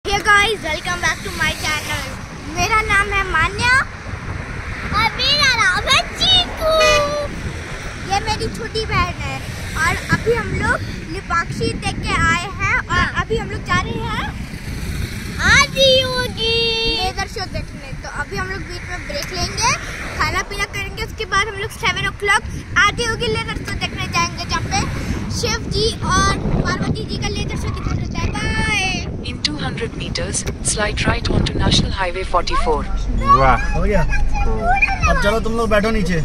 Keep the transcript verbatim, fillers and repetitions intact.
Hey guys, welcome back to my channel. मेरा नाम है मान्या और मेरा नाम है चीकू। ये मेरी छोटी बहन है और अभी हम लोग लिपाक्षी देख के आए हैं और अभी हम लोग जा रहे हैं आदियोगी लेजर शो देखने। तो अभी हम लोग बीच में ब्रेक लेंगे, खाना पीना करेंगे, उसके बाद हम लोग seven o'clock Adiyogi laser show देखने जाएंगे, जहाँ पे शिव जी और पार्वती जी का लेजर शो दिखाया जाता है। Bye. In two hundred meters, slide right onto National Highway forty-four. वाह, हो गया। अब चलो तुम लोग बैठो नीचे।